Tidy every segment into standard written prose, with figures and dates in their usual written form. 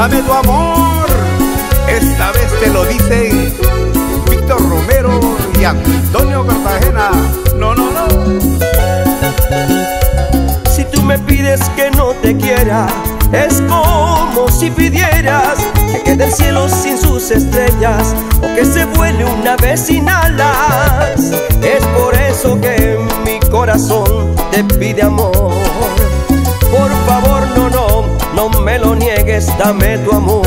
dame tu amor. Esta vez te lo dicen Víctor Romero y Antonio Cartagena. No, no, no. Si tú me pides que no te quiera, es como si pidieras que quede el cielo sin sus estrellas o que se vuele una vez sin alas. Es por eso que mi corazón te pide amor. Por favor, no, no, no me lo niegues, dame tu amor.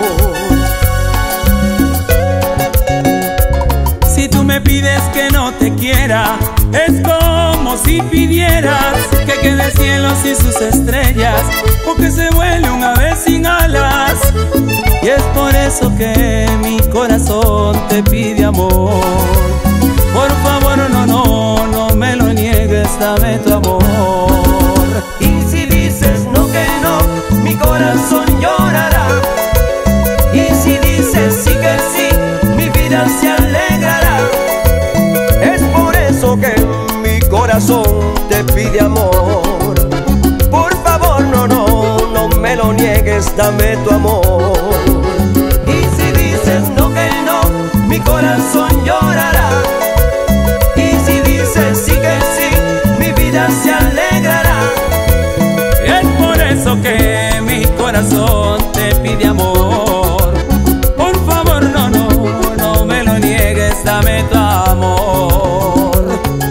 Si tú me pides que no te quiera, es como si pidieras que quede el cielo sin sus estrellas o que se vuele un ave sin alas. Y es por eso que mi corazón te pide amor. Por favor, no, no, no me lo niegues, dame tu amor. Y si dices no que no, mi corazón llorará. Y si dices sí que sí, mi vida se alegrará. Es por eso que mi corazón te pide amor. Por favor, no, no, no me lo niegues, dame tu amor. Y si dices no que no, mi corazón llorará. Y si dices sí que sí, mi vida se alegrará. Es por eso que mi corazón te pide amor. Por favor, no, no, no me lo niegues, dame tu amor.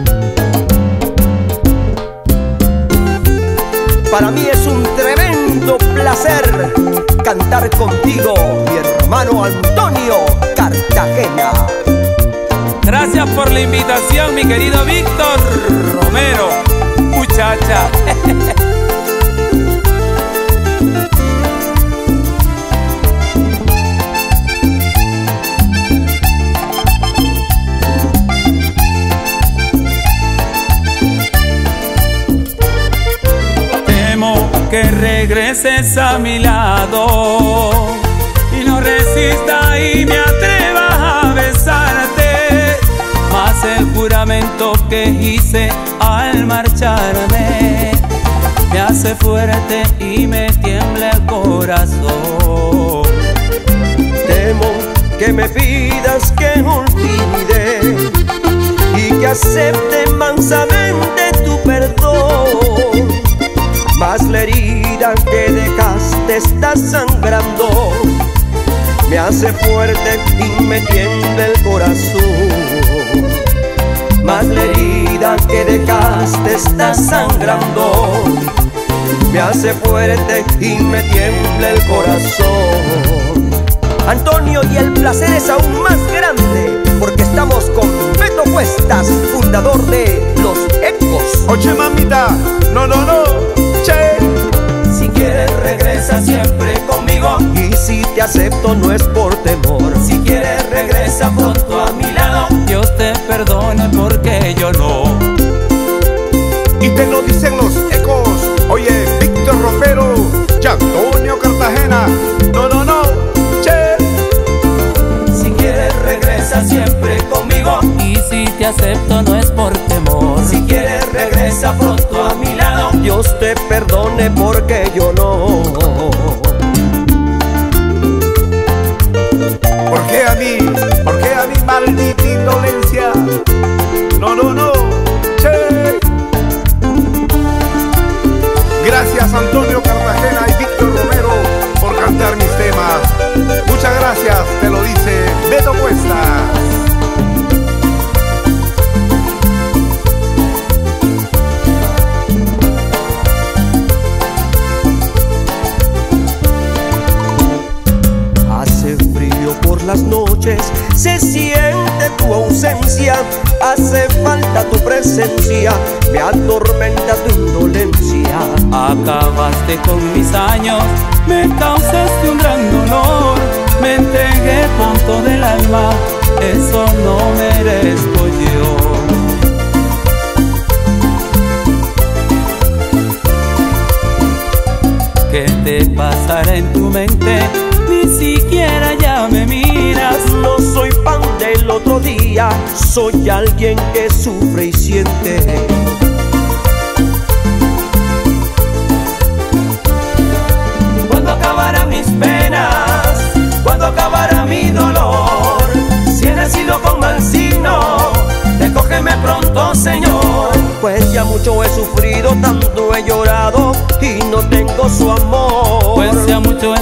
Para mí es un tremendo placer cantar contigo, mi hermano Antonio Cartagena. Gracias por la invitación, mi querido Víctor Romero, muchacha. Temo que regreses a mi lado y no resista y me atreva a besarte. Mas el juramento que hice al marcharme me hace fuerte y me tiembla el corazón. Temo que me pidas que olvide y que acepte mansamente tu perdón. Mas la herida que dejaste está sangrando, me hace fuerte y me tiembla el corazón. Mas la herida que dejaste está sangrando, me hace fuerte y me tiembla el corazón. Antonio, y el placer es aún más grande porque estamos con Beto Cuestas, fundador de Los Ecos. Oye, mamita, no, no, no, che. Si quieres regresa siempre conmigo, y si te acepto no es por temor. Si quieres regresa pronto a mi lado, Dios te perdone porque yo no. Y te lo dicen Los Ecos. Oye, Víctor Romero y Antonio Cartagena. No, no, no, che. si quieres regresa siempre conmigo, Y si te acepto no es por temor. si quieres regresa pronto a mi lado. Dios te perdone porque yo no. ¿Por qué a mí? ¿Por qué a mí, maldita indolencia? No, no, no, che. Gracias Antonio Cartagena y Víctor Romero por cantar mis temas. Muchas gracias, te lo dice Beto Cuestas. Hace frío por las noches, se siente tu ausencia, hace falta tu presencia, me atormenta tu indolencia. Acabaste con mis años, me causaste un gran dolor, me entregué con todo el alma, eso no merezco yo. ¿Qué te pasará en tu mente? Ni siquiera ya me miras. No soy pan del otro día, soy alguien que sufre y siente. Cuando acabarán mis penas,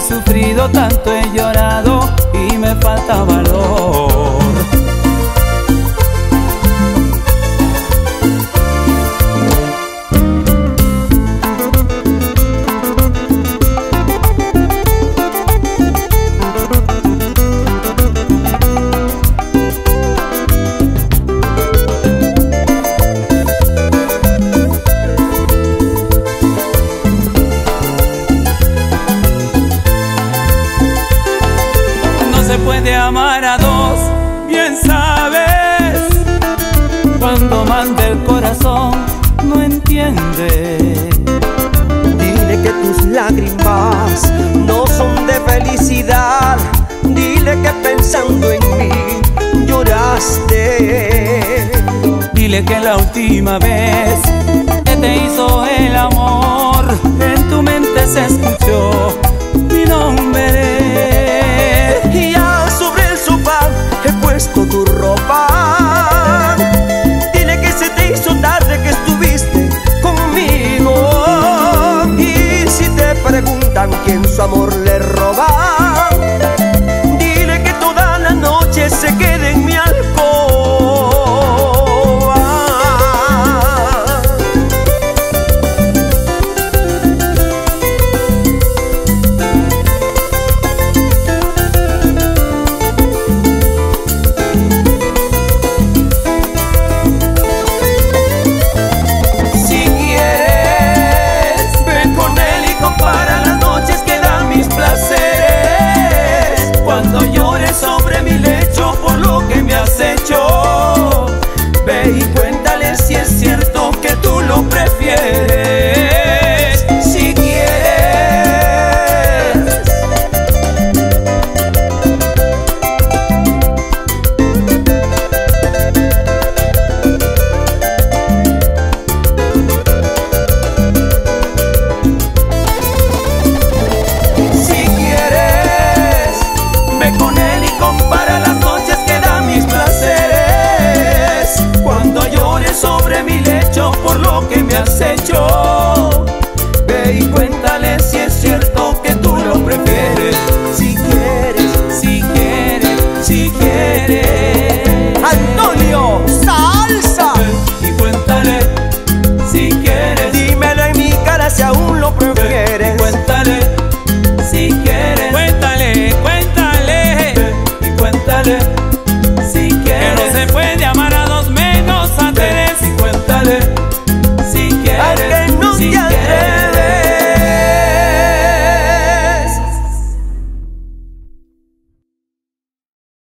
he sufrido tanto, he llorado y me falta valor. Se puede amar a dos, bien sabes. Cuando manda el corazón, no entiende. Dile que tus lágrimas no son de felicidad. Dile que pensando en mí lloraste. Dile que la última vez que te hizo el amor, en tu mente se escuchó